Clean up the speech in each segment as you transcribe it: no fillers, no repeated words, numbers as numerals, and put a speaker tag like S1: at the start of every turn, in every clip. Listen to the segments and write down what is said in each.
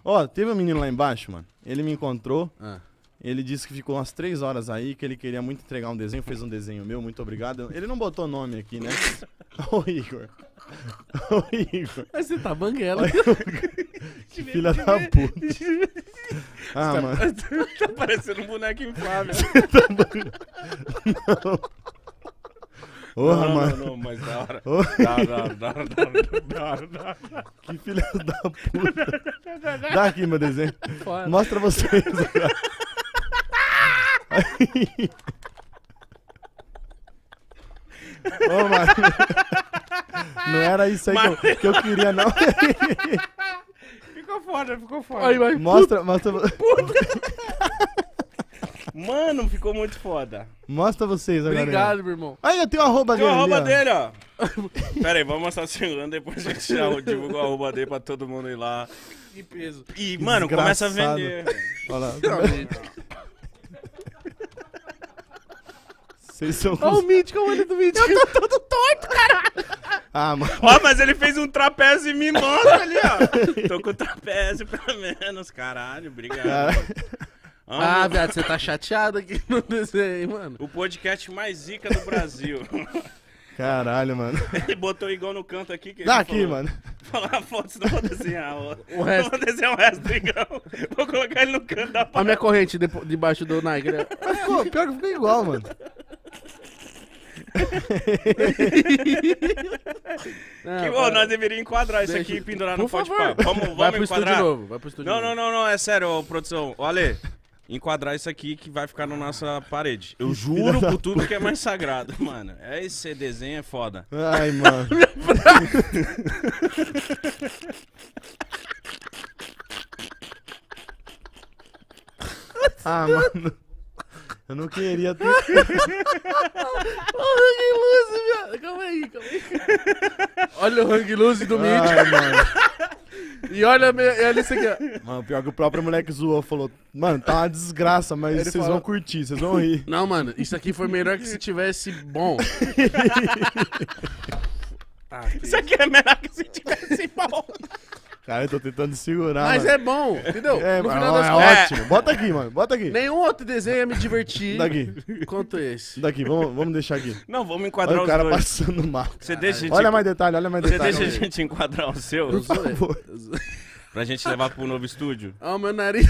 S1: Ó, teve um menino lá embaixo, mano. Ele me encontrou.
S2: Ah.
S1: Ele disse que ficou umas 3 horas aí, que ele queria muito entregar um desenho. Fez um desenho meu, muito obrigado. Ele não botou nome aqui, né? Ô, Igor. Ô, Igor.
S2: Mas você tá banguela.
S1: Que filha da puta. Ah, mano.
S3: Tá parecendo um boneco inflável.
S1: Porra, mano.
S3: Não, mas da hora.
S1: Ô,
S3: Da hora.
S1: que filha da puta. Dá aqui meu desenho.
S2: Foda.
S1: Mostra vocês agora. Ô, mano. Não era isso aí que eu queria, não.
S3: Ficou foda.
S2: Aí, vai.
S1: Mostra.
S3: Mano, ficou muito foda.
S1: Mostra vocês agora.
S2: Obrigado, meu irmão.
S1: Aí, eu tenho a arroba
S3: Tem
S1: dele.
S3: o arroba
S1: ali, ó.
S3: dele, ó. Pera aí, vamos mostrar o segundo, depois a gente divulga o arroba dele pra todo mundo ir lá.
S2: Que peso.
S3: E, mano, começa a
S1: Desgraçado.
S3: vender.
S1: Olha lá.
S2: Finalmente.
S1: Vocês são.
S2: Olha o Mítico, o olho do Mítico. Eu tô todo torto, cara.
S1: Ah, mano.
S3: Ó, mas ele fez um trapézio mimoso ali, ó. Tô com trapézio, pelo menos. Caralho, obrigado.
S1: Cara,
S3: Amo
S2: Ah, viado, você tá chateado aqui no desenho, mano.
S3: o podcast mais zica do Brasil.
S1: caralho, mano.
S3: Ele botou igual no canto aqui. Que ele
S1: Dá aqui,
S3: falou,
S1: mano.
S3: Falar a foto, senão eu vou desenhar.
S2: O resto.
S3: Não vou desenhar o resto do Igão. Vou colocar ele no canto da
S2: Olha a minha corrente debaixo do Nike. Né?
S1: Ficou, pior que ficou igual, mano.
S2: Não,
S3: Que,
S2: vai-
S3: ô, nós deveríamos enquadrar isso
S2: Deixa-
S3: aqui e pendurar
S2: Por
S3: no Pode
S2: favor.
S3: Pá. Vamos
S2: Vai pro estúdio
S3: enquadrar.
S2: novo. Vai pro estúdio novo.
S3: Não, é sério, ô, produção. Olha, enquadrar isso aqui que vai ficar na nossa parede. Eu juro por tudo que é mais sagrado, mano. Esse desenho é foda.
S1: Ai, mano. Ah, mano. Eu não queria ter.
S2: Olha o Hang Loose, viado. Calma aí. Olha o Hang Loose do Mítico.
S1: Ai, mano.
S2: E olha isso aqui, ó.
S1: Mano, pior que o próprio moleque zoou, falou, mano, tá uma desgraça, mas
S2: Ele
S1: vocês
S2: falou-
S1: vão curtir, vocês vão rir.
S2: Não, mano, isso aqui foi melhor que se tivesse bom.
S3: Isso aqui é melhor que se tivesse pau.
S1: Cara, eu tô tentando segurar,
S2: Mas
S1: mano.
S2: é bom, entendeu?
S1: É,
S2: No
S1: mano,
S2: final das
S1: é
S2: contas,
S1: ótimo. Bota aqui, mano, bota aqui.
S2: nenhum outro desenho ia me divertir
S1: Daqui,
S2: quanto esse.
S1: daqui, vamos deixar aqui.
S3: Não, vamos
S1: Olha
S3: enquadrar
S1: o
S3: os
S1: cara
S3: dois.
S1: passando mal.
S3: Você deixa a gente,
S1: Olha mais detalhe, olha mais
S3: você
S1: detalhe.
S3: deixa a gente enquadrar o seu
S2: Eu zoei.
S1: favor.
S2: Eu zoei.
S3: pra gente levar pro novo estúdio?
S2: Ó, o meu nariz.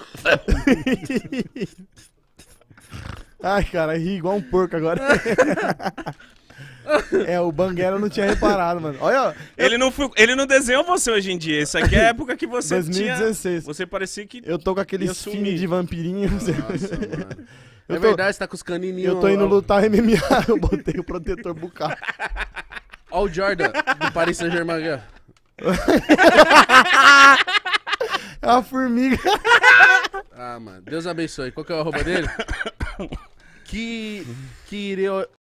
S1: Ai, cara, ri igual um porco agora. É, o Banguela eu não tinha reparado, mano. Olha, ó,
S3: Ele não desenhou você hoje em dia. Isso aqui é a época que você
S1: 2016.
S3: tinha... Você parecia que...
S1: Eu tô com aqueles
S3: Ia sumir.
S1: fins de vampirinho.
S2: Nossa, mano.
S1: Eu
S2: É
S1: tô-
S2: verdade, você tá com os canininhos.
S1: Eu tô indo lutar MMA, eu botei o protetor bucal.
S2: Ó o Jordan, do Paris Saint-Germain. Aqui,
S1: É uma formiga.
S2: ó. Ah, mano. Deus abençoe. Qual que é o arroba dele?